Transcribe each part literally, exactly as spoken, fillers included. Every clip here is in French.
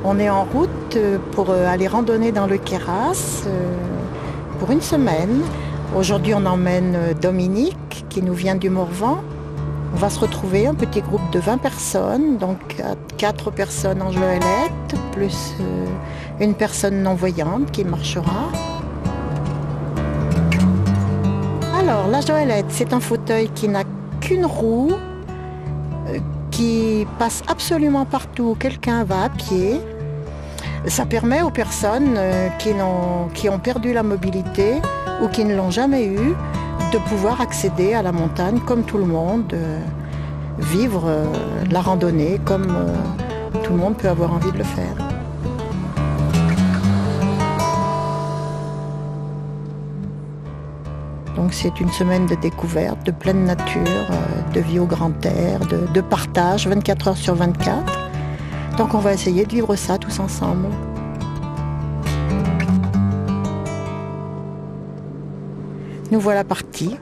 On est en route pour aller randonner dans le Queyras pour une semaine. Aujourd'hui, on emmène Dominique qui nous vient du Morvan. On va se retrouver un petit groupe de vingt personnes, donc quatre personnes en joëlette, plus une personne non-voyante qui marchera. Alors, la joëlette, c'est un fauteuil qui n'a qu'une roue, qui passe absolument partout où quelqu'un va à pied. Ça permet aux personnes qui, n'ont, qui ont perdu la mobilité ou qui ne l'ont jamais eue de pouvoir accéder à la montagne comme tout le monde, euh, vivre euh, la randonnée comme euh, tout le monde peut avoir envie de le faire. Donc c'est une semaine de découverte, de pleine nature, euh, de vie au grand air, de, de partage vingt-quatre heures sur vingt-quatre. Donc on va essayer de vivre ça tous ensemble. Nous voilà partis.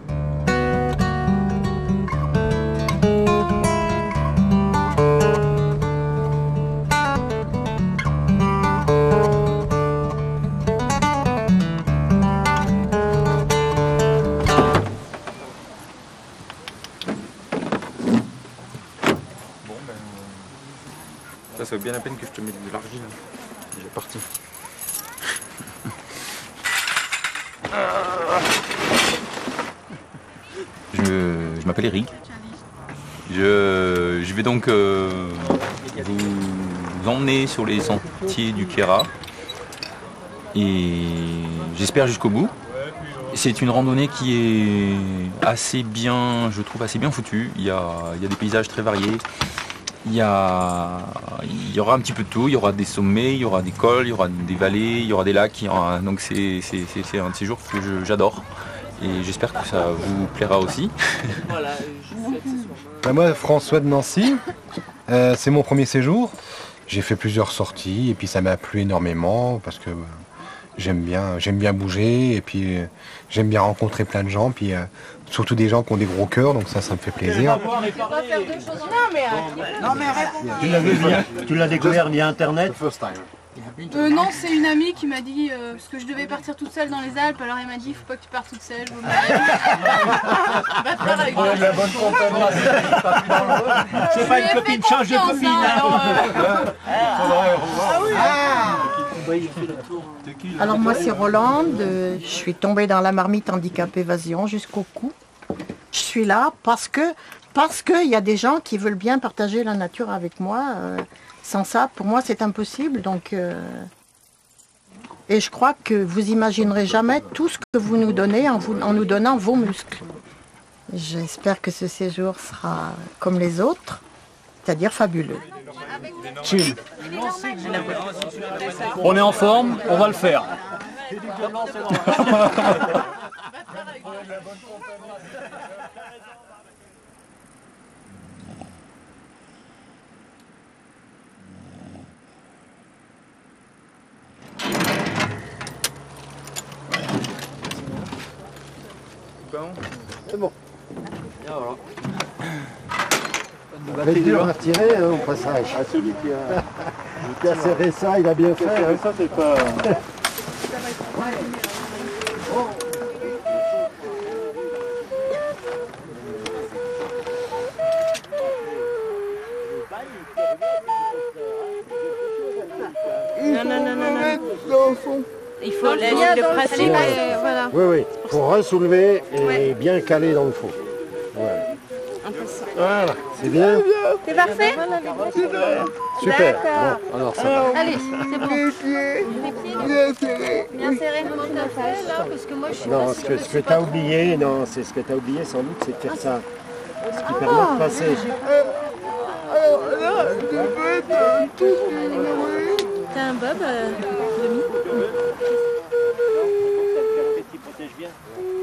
Ça, ça vaut bien la peine que je te mette de l'argile. J'ai parti. Je, je m'appelle Eric. Je, je vais donc euh, vous, vous emmener sur les sentiers du Queyras. Et j'espère jusqu'au bout. C'est une randonnée qui est assez bien, je trouve assez bien foutue. Il y a, il y a des paysages très variés. Il y, a, il y aura un petit peu de tout, il y aura des sommets, il y aura des cols, il y aura des vallées, il y aura des lacs. Il y aura, donc c'est, c'est, c'est, c'est un de ces jours que je, j'adore. Et j'espère que ça vous plaira aussi. Ben moi, François de Nancy, euh, c'est mon premier séjour. J'ai fait plusieurs sorties et puis ça m'a plu énormément parce que euh, j'aime bien, j'aime bien bouger et puis euh, j'aime bien rencontrer plein de gens. Puis, euh, surtout des gens qui ont des gros cœurs, donc ça, ça me fait plaisir. Non mais arrête. Tu l'as vu via, tu l'as découvert via internet? Euh, non, c'est une amie qui m'a dit euh, parce que je devais partir toute seule dans les Alpes, alors elle m'a dit il faut pas que tu partes toute seule. Je la bonne c'est pas une copine, change de copine. Alors moi c'est Rolande, je suis tombée dans la marmite handicap évasion jusqu'au cou. Je suis là parce que parce qu'il y a des gens qui veulent bien partager la nature avec moi. Euh, sans ça, pour moi c'est impossible. Donc, euh... Et je crois que vous imaginerez jamais tout ce que vous nous donnez en, vous, en nous donnant vos muscles. J'espère que ce séjour sera comme les autres, c'est-à-dire fabuleux. Chill. On est en forme, on va le faire. C'est bon. Bien, voilà. Ça va être dur à retirer hein, au passage. Ah, celui qui a, qui a serré ça, il a bien fait. Hein. Ça, c'est pas... Non, non, non, non, non. Il faut le, le principe, euh, voilà. Oui, oui. Pour ressoulever et Ouais. bien caler dans le fond. Voilà. Voilà, c'est bien. C'est parfait? Super. D'accord. Bon, alors ça va. Allez, c'est bon. Les pieds bien serrés. Bien serrés, parce que moi je suis Non, pas ce sûre que, de ce ce que tu as oublié, non, c'est ce que tu as oublié sans doute, c'est de faire ça. Ce qui permet de passer. T'as un bob, euh, Demi? Qui protège bien.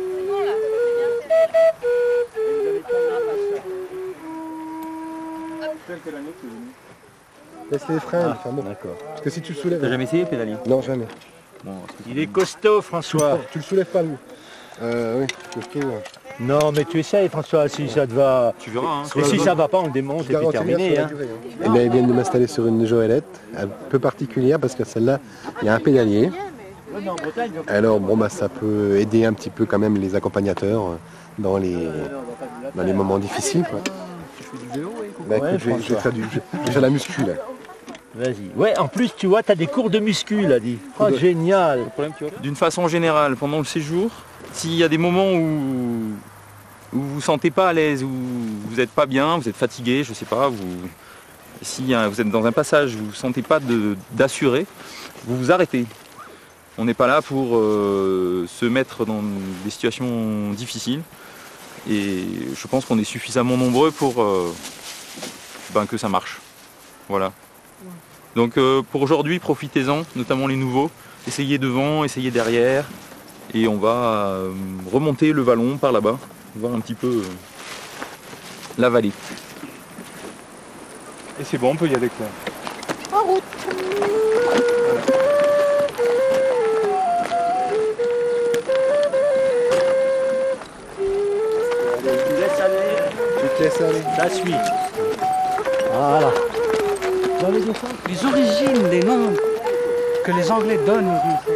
Laisse les freins, enfin bon. D'accord. Parce que si tu le soulèves. T'as jamais essayé pédalier? Non, jamais. Bon, Il est costaud, François. Tu le soulèves pas, lui. Euh, oui, costaud. Non, mais tu essayes, François, si ça te va. Tu verras. Hein. Et si ça va pas, on le démonte et puis terminé. Hein. Et bien, ils viennent de m'installer sur une joëlette un peu particulière parce que celle-là, il y a un pédalier. Alors bon, bah, ça peut aider un petit peu quand même les accompagnateurs dans les, dans les moments difficiles. Quoi. Bah, écoute, Ouais, je, vais, je vais faire du, je vais faire la muscu là. Vas-y. Ouais, en plus, tu vois, tu as des cours de muscu, là, dit. Oh, génial. D'une façon générale, pendant le séjour, s'il y a des moments où où vous ne vous sentez pas à l'aise, où vous n'êtes pas bien, vous êtes fatigué, je sais pas, vous, si vous êtes dans un passage où vous ne sentez pas d'assurer, vous vous arrêtez. On n'est pas là pour euh, se mettre dans des situations difficiles. Et je pense qu'on est suffisamment nombreux pour euh, ben, que ça marche. Voilà. Donc euh, pour aujourd'hui, profitez-en, notamment les nouveaux. Essayez devant, essayez derrière. Et on va euh, remonter le vallon par là-bas, voir un petit peu euh, la vallée. Et c'est bon, on peut y aller, Claire. En route. Tu laisses aller. Tu te laisses aller. La suite. Voilà. Les origines des noms que les Anglais donnent aux Français.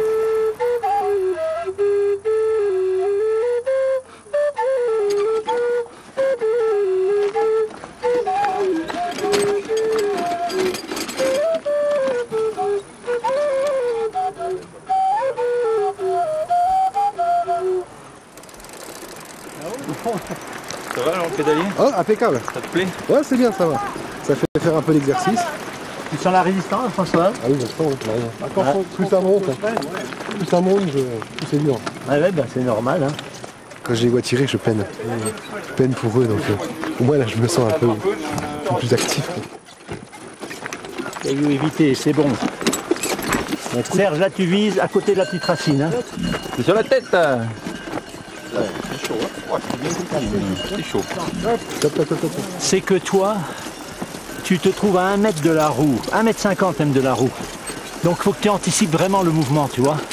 Ça va alors le pédalier? Oh, impeccable. Ça te plaît? Ouais, c'est bien, ça va. Ça fait faire un peu d'exercice. Tu sens la résistance, François? Ah oui, je sens, ouais. Quand faut- plus ça monte, plus ça monte, je- plus c'est dur. Ouais, ouais, bah, c'est normal. Hein. Quand je les vois tirer, je peine. Je peine pour eux, donc euh, au moins là, je me sens un peu, un peu plus actif. Caillou évité, c'est bon. Donc, Serge, là, tu vises à côté de la petite racine. Hein. C'est sur la tête. C'est chaud. Hein. C'est chaud. Top, top, top, top. C'est que toi, tu te trouves à un mètre de la roue, un mètre cinquante même de la roue. Donc il faut que tu anticipes vraiment le mouvement, tu vois.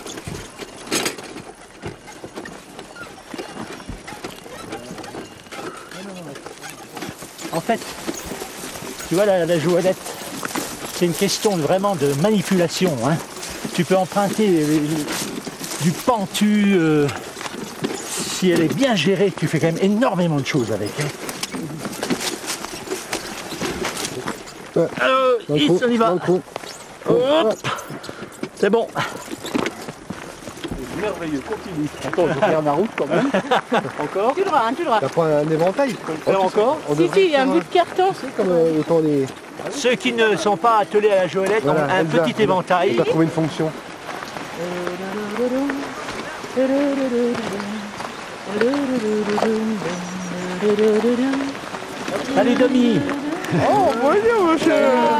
En fait, tu vois la, la joëlette, c'est une question vraiment de manipulation. Hein. Tu peux emprunter euh, du pentu, euh, si elle est bien gérée, tu fais quand même énormément de choses avec. Hein. Ouais. Alors, Dans le Is, trou, on y va. dans le trou. Hop. C'est bon. Merveilleux, continue. Attends, je regarde la route quand même. Encore. Tu le droit, hein, tu le droit. Ça prend un éventail. Faire encore. On Si, devrait si, il y a un faire bout de carton. C'est comme euh, autant les. Ceux qui ne sont pas attelés à la joëlette Voilà, ont un Elsa, petit on éventail. va trouver une fonction. Salut Domi. Oh, bonjour, monsieur.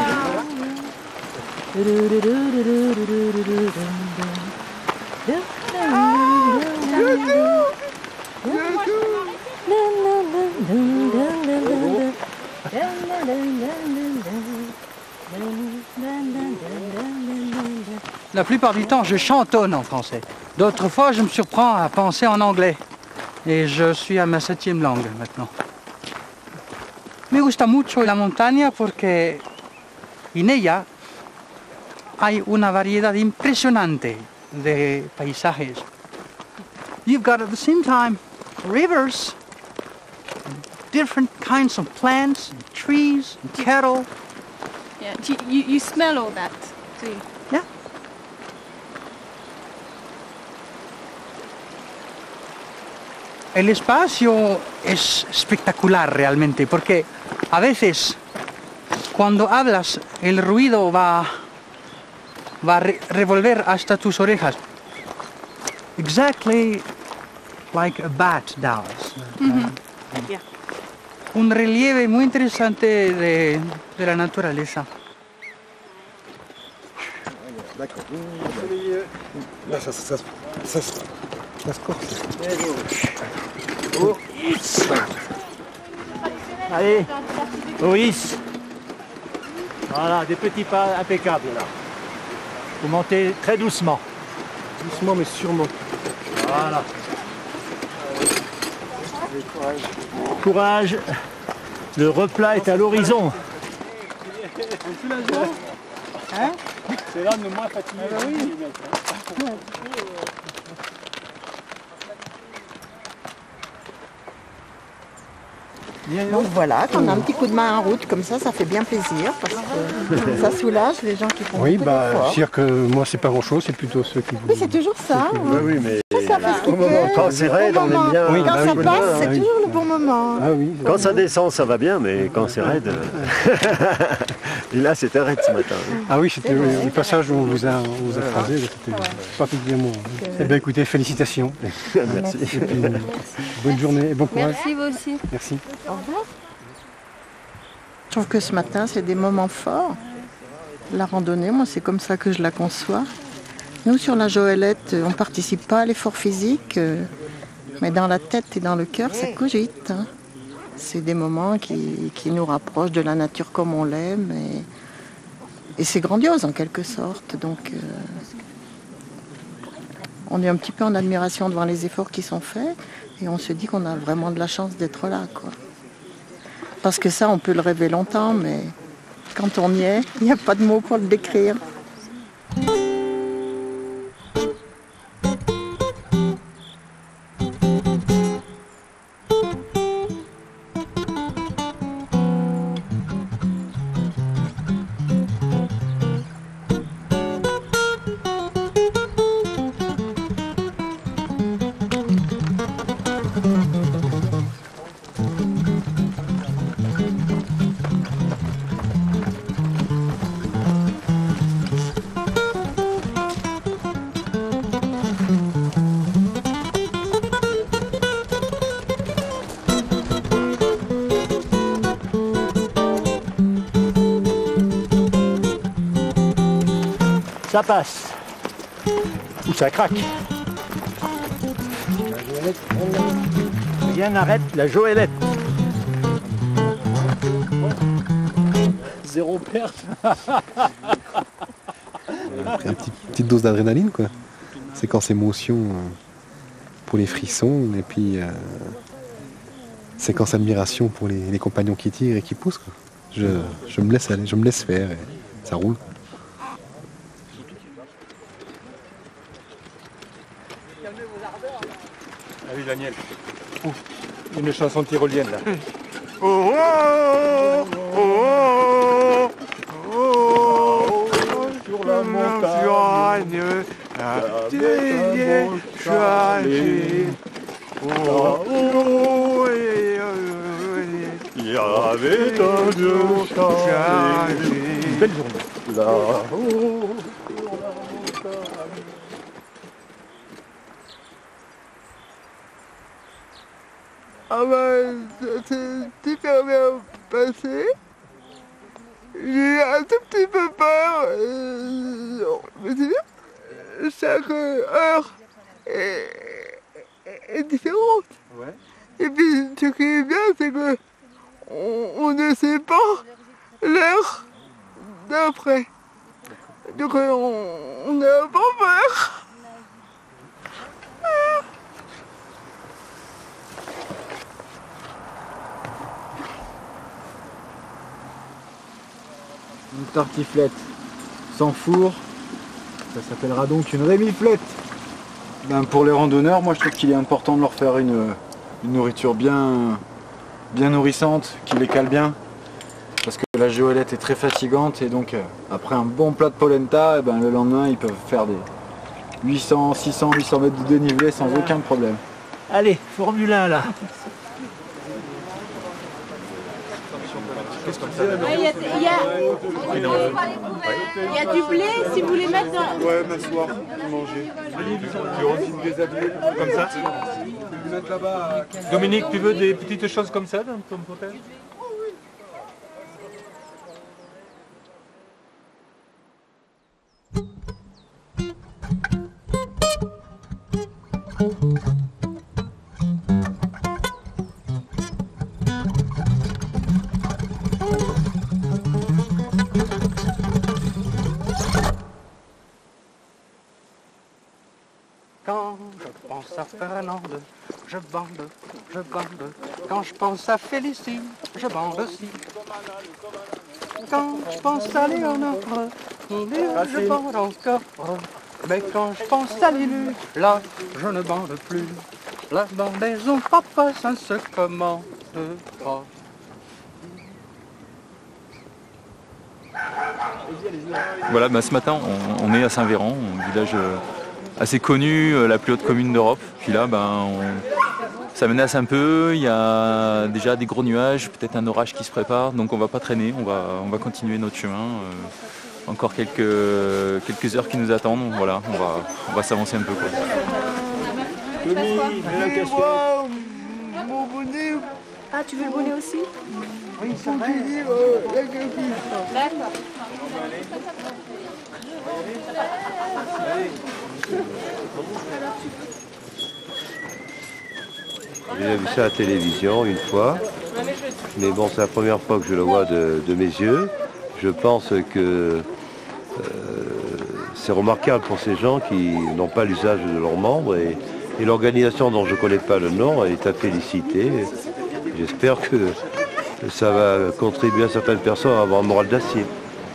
La plupart du temps, je chantonne en français. D'autres fois, je me surprends à penser en anglais. Et je suis à ma septième langue maintenant. Me gusta mucho la montaña porque en ella hay una variedad impresionante de paisajes. You've got at the same time rivers, different kinds of plants, and trees, and cattle. Yeah, you, you, you smell all that too. Yeah. El espacio es espectacular realmente porque a veces cuando hablas el ruido va, va a re- revolver hasta tus orejas. Exactly like a bat does. Yeah. Un relieve muy interesante de, de la naturaleza. D'accord. Là, ça, ça, ça, ça, ça se corse. Oh, Is. Allez, oh, Is. Voilà, des petits pas impeccables là. Vous montez très doucement. Doucement, mais sûrement. Voilà. Courage. Le replat est à l'horizon. Hein? C'est l'homme le moins fatigué. Ah bah oui. Donc voilà, quand on a un petit coup de main en route comme ça, ça fait bien plaisir parce que ça soulage les gens qui font Oui, beaucoup bah, d'efforts. dire que moi c'est pas grand chose, c'est plutôt ceux qui vous. Oui, c'est toujours ça. hein. Oui, oui, mais Ça fait ce Au moment, quand c'est raide, on aime bien. Oui, Quand bah ça oui, passe, bah c'est oui. toujours le bon moment. Ah oui. Quand ça descend, ça va bien, mais quand c'est raide. Et là, c'était raide ce matin. Ah oui, c'était oui, le passage où on vous a, on vous a phrasé, là, c'était particulièrement. Eh bien écoutez, félicitations. Merci. Et puis, bonne journée et bon courage. Merci, vous aussi. Merci. Au revoir. Je trouve que ce matin, c'est des moments forts. La randonnée, moi, c'est comme ça que je la conçois. Nous, sur la Joëlette, on ne participe pas à l'effort physique, euh, mais dans la tête et dans le cœur, ça cogite. hein. C'est des moments qui, qui nous rapprochent de la nature comme on l'aime. Et, et c'est grandiose, en quelque sorte. Donc, euh, on est un petit peu en admiration devant les efforts qui sont faits. Et on se dit qu'on a vraiment de la chance d'être là, quoi. Parce que ça, on peut le rêver longtemps, mais quand on y est, il n'y a pas de mots pour le décrire. Ça passe. Ou ça craque. Rien n'arrête la Joëlette. Zéro perte. Après, une petite, petite dose d'adrénaline, quoi. Séquence émotion euh, pour les frissons, et puis euh, séquence admiration pour les, les compagnons qui tirent et qui poussent, quoi. Je, je me laisse aller, je me laisse faire, et ça roule. Ah oui, Daniel. Ouf, une chanson tyrolienne là. Oh, oh, oh, oh, oh, Sur la montagne, la vieille choisie. Oh, oh, et, oh, Il y avait un dieu choisie. Belle journée. là-haut. Ah ben, ça s'est super bien passé. J'ai un tout petit peu peur. Euh, non, mais c'est bien. Chaque heure est, est différente. Ouais. Et puis, ce qui est bien, c'est que on, on ne sait pas l'heure d'après. Donc, euh, on n'a pas peur. Une tartiflette sans four, ça s'appellera donc une rémiflette. Ben pour les randonneurs, moi je trouve qu'il est important de leur faire une, une nourriture bien, bien nourrissante, qui les cale bien. Parce que la Joëlette est très fatigante et donc euh, après un bon plat de polenta, eh ben, le lendemain ils peuvent faire des huit cents, six cents, huit cents mètres de dénivelé sans aucun problème. Allez, Formule un là. Il y, a- il y a- il y a du blé si vous voulez mettre dans... Ouais, m'asseoir, manger. Tu aussi me déshabiller Comme ça. me mettre là-bas. Dominique, tu veux des petites choses comme ça dans ton potage? Quand je pense à Fernande, je bande, je bande. Quand je pense à Félicie, je bande aussi. Quand je pense à Léonore, je bande encore. Mais quand je pense à Lilu, là, je ne bande plus. La bandaison, papa, ça ne se commande pas. Voilà, bah, ce matin, on, on est à Saint-Véran, un village euh, assez connu, euh, la plus haute commune d'Europe. Puis là, ben, on, ça menace un peu, il y a déjà des gros nuages, peut-être un orage qui se prépare, donc on va pas traîner, on va, on va continuer notre chemin. Euh, encore quelques, quelques heures qui nous attendent, voilà, on va, on va s'avancer un peu, quoi. Mon bonnet. Ah, tu veux le bonnet aussi? Oui, ça va. La copine. D'accord. J'ai vu ça à la télévision une fois, mais bon, c'est la première fois que je le vois de, de mes yeux. Je pense que euh, c'est remarquable pour ces gens qui n'ont pas l'usage de leurs membres et, et l'organisation dont je ne connais pas le nom est à féliciter. J'espère que ça va contribuer à certaines personnes à avoir un moral d'acier.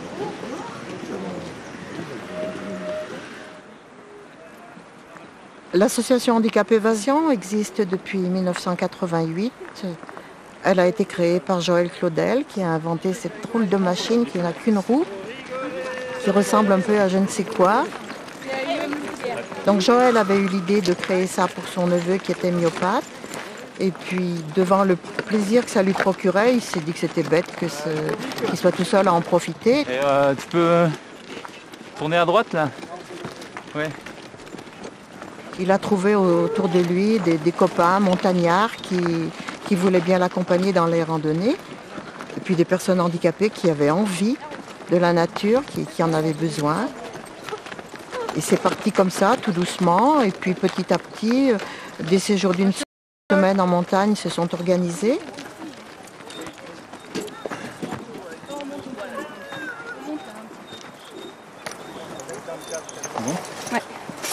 L'association Handicap Évasion existe depuis mille neuf cent quatre-vingt-huit. Elle a été créée par Joël Claudel qui a inventé cette drôle de machine qui n'a qu'une roue, qui ressemble un peu à je ne sais quoi. Donc Joël avait eu l'idée de créer ça pour son neveu qui était myopathe. Et puis devant le plaisir que ça lui procurait, il s'est dit que c'était bête que ce... qu'il soit tout seul à en profiter. Et euh, tu peux tourner à droite là? Ouais. Il a trouvé autour de lui des, des copains montagnards qui, qui voulaient bien l'accompagner dans les randonnées. Et puis des personnes handicapées qui avaient envie de la nature, qui, qui en avaient besoin. Et c'est parti comme ça, tout doucement. Et puis petit à petit, des séjours d'une semaine en montagne se sont organisés. Ouais.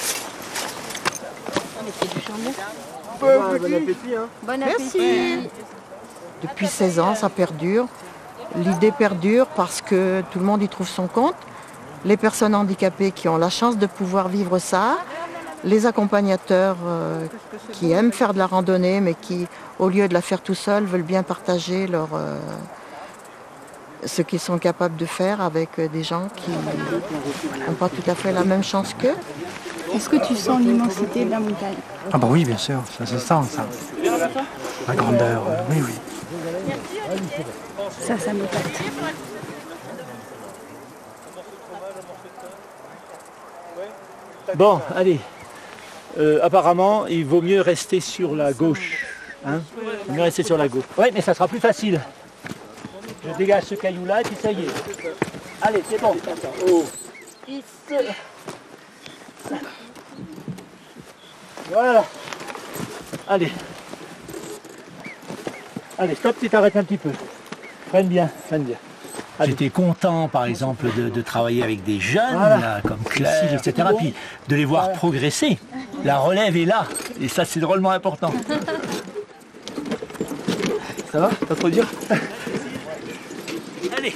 Bon appétit, hein. Bon Merci. appétit. Depuis seize ans, ça perdure. L'idée perdure parce que tout le monde y trouve son compte. Les personnes handicapées qui ont la chance de pouvoir vivre ça, les accompagnateurs euh, qui aiment faire de la randonnée mais qui, au lieu de la faire tout seul, veulent bien partager leur, euh, ce qu'ils sont capables de faire avec des gens qui n'ont pas tout à fait la même chance qu'eux. Est-ce que tu sens l'immensité de la montagne? Ah bah oui, bien sûr, ça se sent, ça. La grandeur, euh, oui, oui. Ça, ça me tâte. Bon, allez. Euh, apparemment, il vaut mieux rester sur la gauche. Hein, il vaut mieux rester sur la gauche. Oui, mais ça sera plus facile. Je dégage ce caillou-là et puis ça y est. Allez, c'est bon. Oh. Voilà. Allez. Allez, stop, tu t'arrêtes un petit peu. Freine bien, freine bien. J'étais content, par exemple, de, de travailler avec des jeunes, Voilà. là, comme Claire, et cetera. Puis de les voir Voilà. progresser. La relève est là. Et ça, c'est drôlement important. Ça va? Pas trop dur? Allez.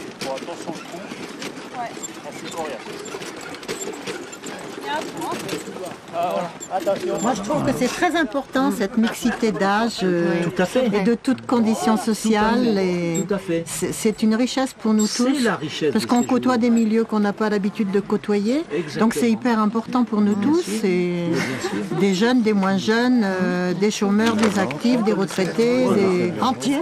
Moi, je trouve que c'est très important, cette mixité d'âge euh, Tout à fait. et de toutes conditions sociales. Et Tout à fait. c'est c'est une richesse pour nous C'est tous. la richesse Parce de qu'on ces côtoie jours. des milieux qu'on n'a pas l'habitude de côtoyer. Exactement. Donc c'est hyper important pour nous tous. C'est des jeunes, des moins jeunes, euh, des chômeurs, des actifs, des retraités, des entiers.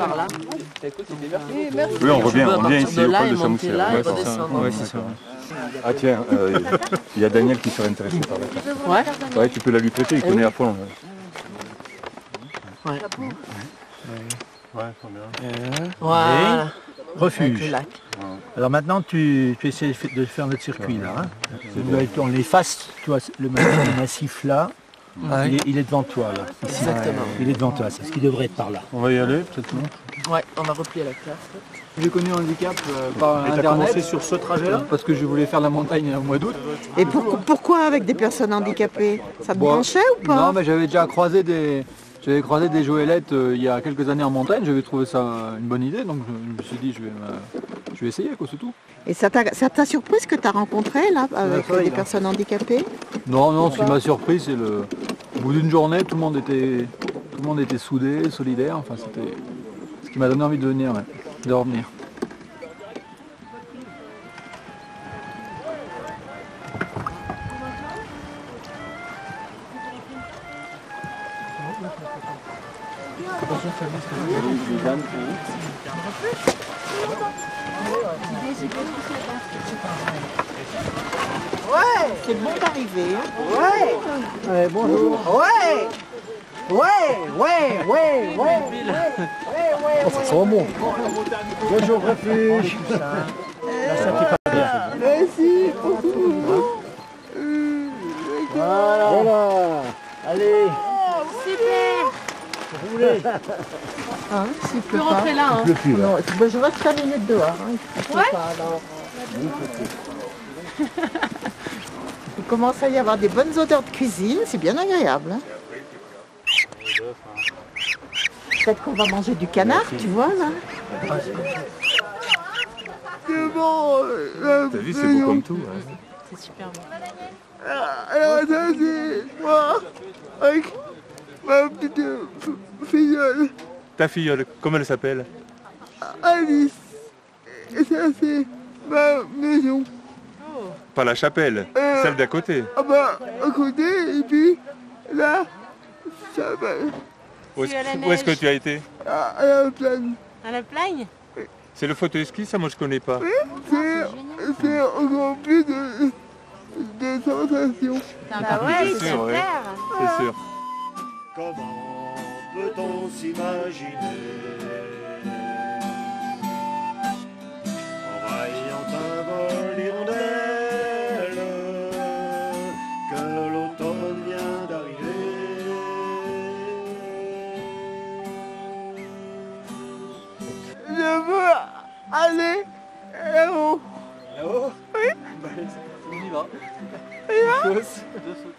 Oui, on revient, on vient ici au col de Samoussel. Ouais, c'est ça. Ouais, c'est ça. Ah tiens, euh, il y a Daniel qui serait intéressé par la Ouais. Ouais, tu peux la lui prêter, il connaît à fond. Ouais. Ouais, faut bien. Voilà. Refuge. Alors maintenant, tu, tu essaies de faire notre circuit là. Hein. On l'efface, tu vois, le massif là, Ouais. il, est, il est devant toi là. Ici. Exactement. Il est devant toi, c'est ce qui devrait être par là. On va y aller, peut-être non? Ouais, on va replier la classe. J'ai connu un handicap euh, par Et internet. t'as commencé sur ce trajet-là? Parce que je voulais faire la montagne au mois d'août. Et pour- pourquoi avec des personnes handicapées? Ça te Bon, branchait ou pas? Non, mais j'avais déjà croisé des, j'avais croisé des Joëlettes euh, il y a quelques années en montagne. J'avais trouvé ça une bonne idée, donc je, je me suis dit je vais, euh, je vais essayer, quoi, c'est tout. Et ça t'a ça t'a surpris ce que tu as rencontré là avec Ouais, des là. personnes handicapées? Non, non, ce qui m'a surpris, c'est le, au bout d'une journée, tout le monde était, tout le monde était soudé, solidaire. Enfin, c'était ce qui m'a donné envie de venir, ouais, de revenir. Ouais, c'est bon d'arriver. Hein. Ouais. Ouais, bonjour. Ouais. Ouais, ouais, ouais, ouais. ouais, Oh, ça sent bon. La géographie. Merci beaucoup. Voilà. Voilà. Allez. Super. Roulez. Hein, s'il Tu peux pleut rentrer pas. là. Hein. Il pleut plus, là. Non, ben, je reste cinq minutes dehors. Hein. Il pleut Ouais. pas, alors. Il commence à y avoir des bonnes odeurs de cuisine, c'est bien agréable. Hein. Peut-être qu'on va manger du canard, tu vois là. C'est bon. euh, T'as vu, c'est beau comme tout. Ouais. C'est super bon. Alors ça c'est moi avec ma petite filleule Ta filleule, comment elle s'appelle? Alice. Et ça c'est ma maison. Pas la chapelle, Euh, celle d'à côté. Ah bah à côté et puis là ça va Où est-ce C'est à la où est-ce que neige. tu as été? à, à la plaine. À la plagne? C'est le fauteuil ski, ça moi je connais pas. C'est c'est encore plus de, de sensations. Bah ouais, C'est c'est sûr, ouais. super. C'est sûr. Comment peut-on s'imaginer en voyant un vol d'hirondelles que l'automne vient d'arriver? Je veux aller là-haut. Là-haut? Oui. On y va. On y va? Deux sauts, deux sauts.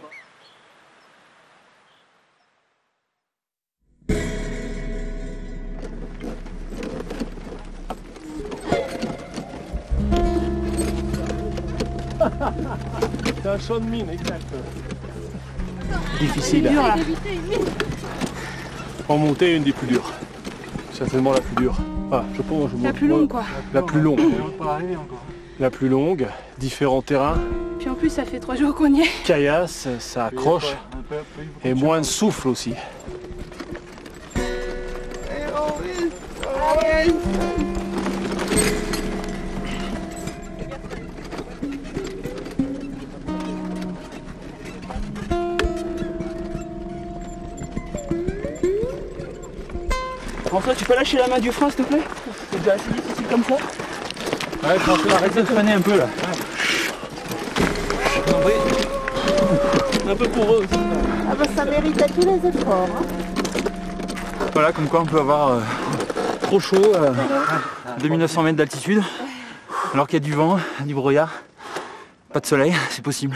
C'est un champ de mine, exact. Difficile. Dur, là. En montée, une des plus dures. Certainement la plus dure. Ah, je pense, je La monte- plus longue quoi. La plus longue. On va pas arriver encore. La plus longue, différents terrains, Puis en plus ça fait trois jours qu'on y est. caillasse, ça accroche. Un peu, un peu, Et moins de souffle aussi. Et on risque, on risque. François, tu peux lâcher la main du frein, s'il te plaît? C'est déjà assez difficile comme ça. Ouais, je pense qu'on va arrêter de freiner un peu là. Un peu pour eux aussi. Ah bah ça méritait tous les efforts. Hein. Voilà, comme quoi on peut avoir euh, trop chaud, euh, deux mille neuf cents mètres d'altitude, alors qu'il y a du vent, du brouillard, pas de soleil, c'est possible.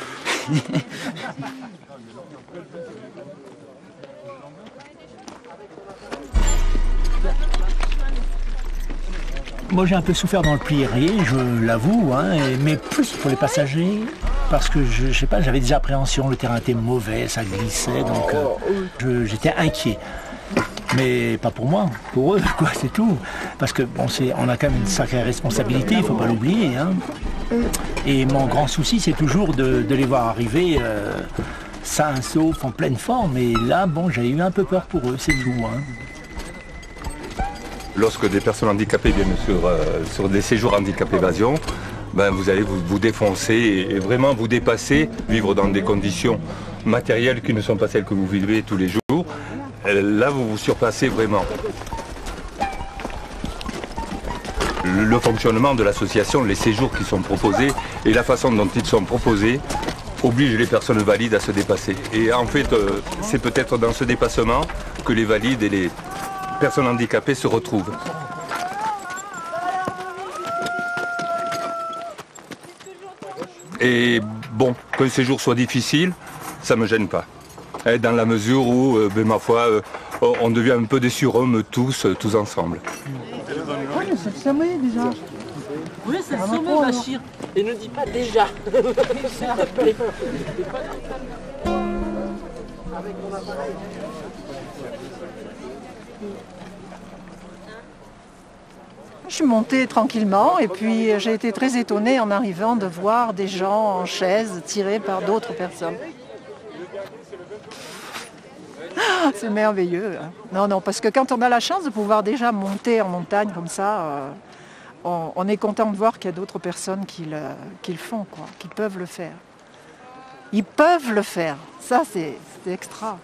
Moi j'ai un peu souffert dans le pli aérien, je l'avoue, hein, et- mais plus pour les passagers, parce que je, je sais pas, j'avais des appréhensions, le terrain était mauvais, ça glissait, donc euh, je- j'étais inquiet. Mais pas pour moi, pour eux, quoi, c'est tout. Parce que bon, c'est, on a quand même une sacrée responsabilité, il faut pas l'oublier. Hein. Et mon grand souci, c'est toujours de, de les voir arriver euh, sains, saufs, en pleine forme. Et là, bon, j'ai eu un peu peur pour eux, c'est tout. Hein. Lorsque des personnes handicapées viennent sur, euh, sur des séjours handicap évasion, ben vous allez vous, vous défoncer et, et vraiment vous dépasser, vivre dans des conditions matérielles qui ne sont pas celles que vous vivez tous les jours. Euh, Là, vous vous surpassez vraiment. Le, le fonctionnement de l'association, les séjours qui sont proposés et la façon dont ils sont proposés oblige les personnes valides à se dépasser. Et en fait, euh, c'est peut-être dans ce dépassement que les valides et les personnes handicapées se retrouvent. Et bon, que le séjour soit difficile, ça ne me gêne pas. Et dans la mesure où, euh, ben, ma foi, euh, on devient un peu des surhommes tous, euh, tous ensemble. Oui, c'est le sommet déjà. Oui, c'est le sommet, Bachir. Et ne dis pas déjà. Je suis montée tranquillement et puis j'ai été très étonnée en arrivant de voir des gens en chaise tirés par d'autres personnes. Ah, c'est merveilleux. Hein. Non, non, parce que quand on a la chance de pouvoir déjà monter en montagne comme ça, euh, on, on est content de voir qu'il y a d'autres personnes qui le, qui le font, quoi, qui peuvent le faire. Ils peuvent le faire. Ça, c'est extra.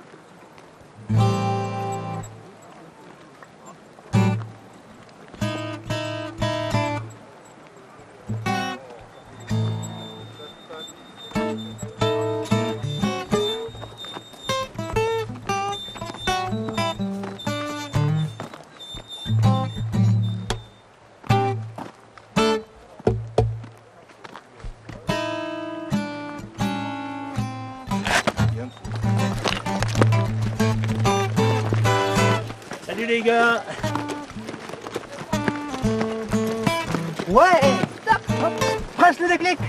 Salut les gars. Ouais. Stop. Hop. Presse le déclic.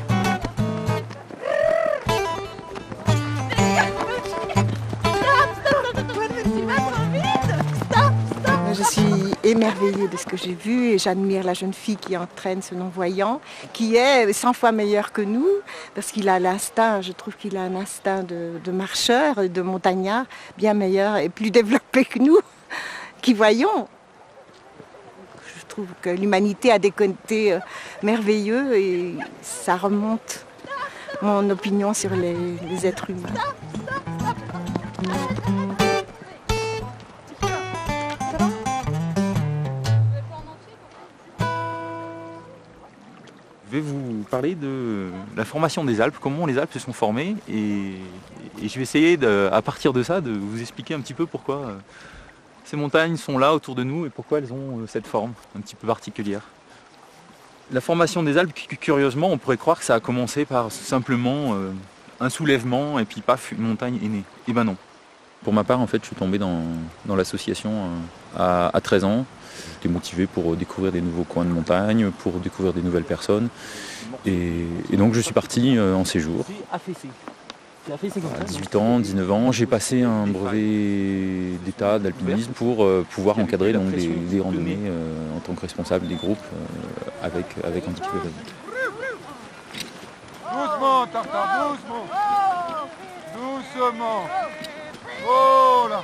Je suis émerveillée de ce que j'ai vu et j'admire la jeune fille qui entraîne ce non-voyant, qui est cent fois meilleur que nous, parce qu'il a l'instinct, je trouve qu'il a un instinct de, de marcheur et de montagnard bien meilleur et plus développé que nous, qui voyons. Je trouve que l'humanité a des côtés merveilleux et ça remonte mon opinion sur les, les êtres humains. Je vais vous parler de la formation des Alpes, comment les Alpes se sont formées et, et je vais essayer de, à partir de ça de vous expliquer un petit peu pourquoi ces montagnes sont là autour de nous et pourquoi elles ont cette forme un petit peu particulière. La formation des Alpes, curieusement, on pourrait croire que ça a commencé par simplement un soulèvement et puis paf, une montagne est née. Eh ben non. Pour ma part, en fait, je suis tombé dans, dans l'association à, à treize ans. J'étais motivé pour découvrir des nouveaux coins de montagne, pour découvrir des nouvelles personnes. Et, et donc je suis parti en séjour. À dix-huit ans, dix-neuf ans, j'ai passé un brevet d'état d'alpinisme pour euh, pouvoir encadrer donc, des, des randonnées euh, en tant que responsable des groupes euh, avec, avec handicap évasique. Doucement, Tartare, doucement. Doucement. Oh là.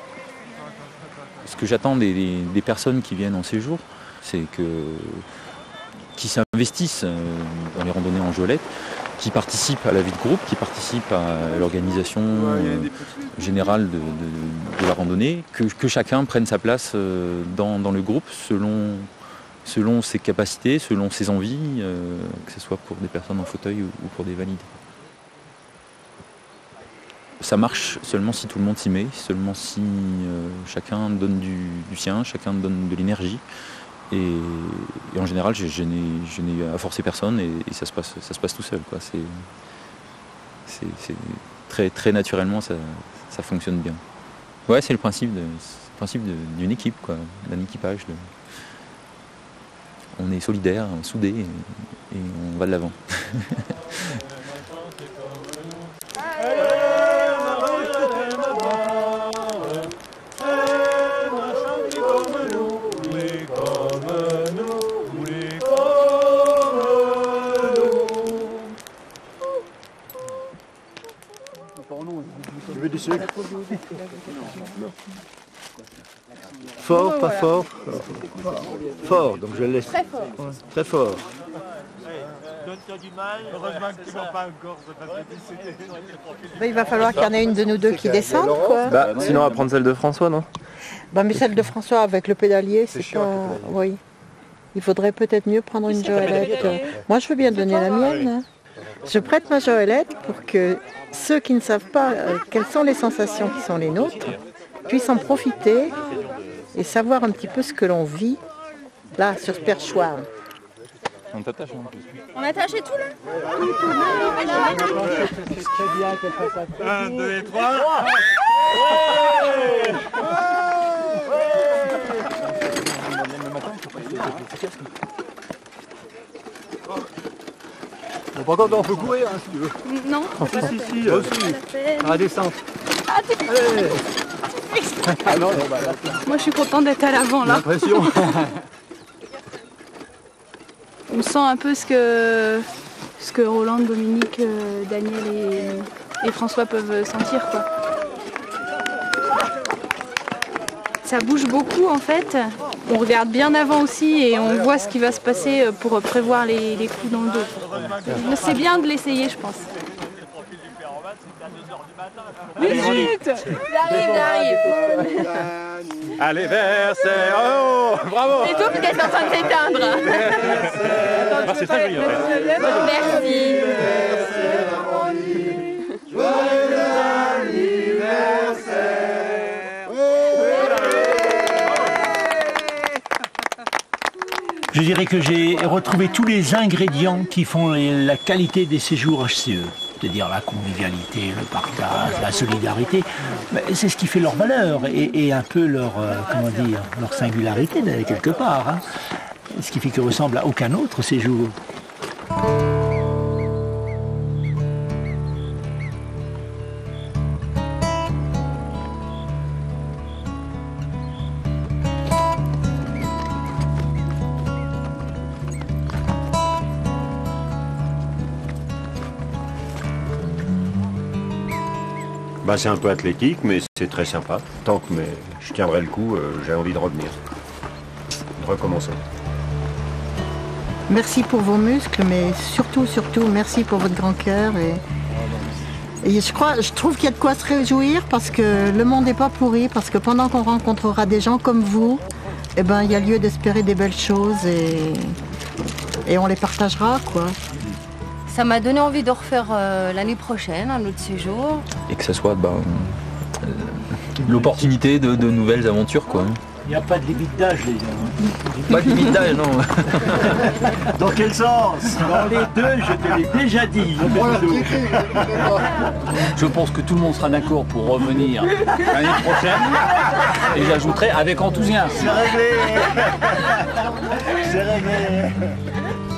Ce que j'attends des, des, des personnes qui viennent en séjour, c'est que qui s'investissent dans les randonnées en Jolette, qui participent à la vie de groupe, qui participent à l'organisation euh, générale de, de, de la randonnée, que, que chacun prenne sa place euh, dans, dans le groupe selon, selon ses capacités, selon ses envies, euh, que ce soit pour des personnes en fauteuil ou, ou pour des valides. Ça marche seulement si tout le monde s'y met, seulement si euh, chacun donne du, du sien, chacun donne de l'énergie. Et, et en général, je, je n'ai à forcer personne et, et ça, se passe, ça se passe tout seul. C'est très, très naturellement, ça, ça fonctionne bien. Ouais, c'est le principe, de, le principe d'une équipe, d'un équipage. De... On est solidaires, soudés et, et on va de l'avant. Fort, pas fort. Fort, donc je le laisse. Très fort. Ouais, très fort. Donne-toi du mal. Heureusement que tu vas pas encore se passer décédé. Ben, il va falloir qu'il y en ait une de nous deux qui descende, quoi. Bah, sinon, on va prendre celle de François, non? Bah, mais celle de François avec le pédalier, c'est pas... Oui. Il faudrait peut-être mieux prendre une Joëlette. Moi, je veux bien donner la mienne. Hein. Je prête ma Joëlette pour que ceux qui ne savent pas euh, quelles sont les sensations qui sont les nôtres puissent en profiter et savoir un petit peu ce que l'on vit là, sur ce perchoir. On t'attache en plus. On attache et tout là? Un, deux et trois. Bon, par contre, on peut courir hein, si tu veux. Non. Si, si, si. Moi aussi. À la descente. Ah, t'es Ah non, non, bah là. Moi, je suis contente d'être à l'avant là. L'impression. On sent un peu ce que, ce que Roland, Dominique, euh, Daniel et, et François peuvent sentir, quoi. Ça bouge beaucoup en fait. On regarde bien avant aussi et on voit ce qui va se passer pour prévoir les, les coups dans le dos. C'est bien de l'essayer, je pense. Vite! J'arrive, j'arrive! Allez, verset! Oh, bravo! C'est tout parce qu'elle est en train de s'éteindre. Ah, c'est très joli en fait. Merci. Je dirais que j'ai retrouvé tous les ingrédients qui font la qualité des séjours H C E. C'est-à-dire la convivialité, le partage, la solidarité. C'est ce qui fait leur valeur et, et un peu leur, euh, comment dire, leur singularité quelque part. Hein. Ce qui fait qu'ils ressemblent à aucun autre séjour. Bah, c'est un peu athlétique, mais c'est très sympa. Tant que mais je tiendrai le coup, euh, j'ai envie de revenir. Recommençons. Merci pour vos muscles, mais surtout, surtout, merci pour votre grand cœur. Et, et je crois, je trouve qu'il y a de quoi se réjouir parce que le monde n'est pas pourri, parce que pendant qu'on rencontrera des gens comme vous, eh ben, il y a lieu d'espérer des belles choses et, et on les partagera, quoi. Ça m'a donné envie de refaire euh, l'année prochaine un autre séjour. Et que ça soit ben, euh, l'opportunité de, de nouvelles aventures, quoi. Il n'y a pas de limite d'âge, les gars. Pas de limite d'âge, non. Dans quel sens? Dans les deux, je te l'ai déjà dit. Je pense que tout le monde sera d'accord pour revenir l'année prochaine. Et j'ajouterai avec enthousiasme. C'est réglé. C'est réglé.